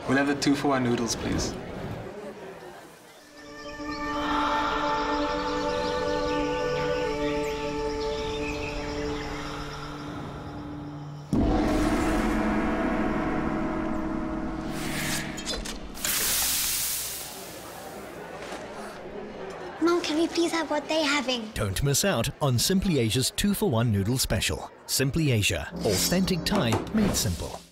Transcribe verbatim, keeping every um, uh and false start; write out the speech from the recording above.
We'll have the two for one noodles, please. Mom, can we please have what they're having? Don't miss out on Simply Asia's two for one Noodle Special. Simply Asia. Authentic Thai made simple.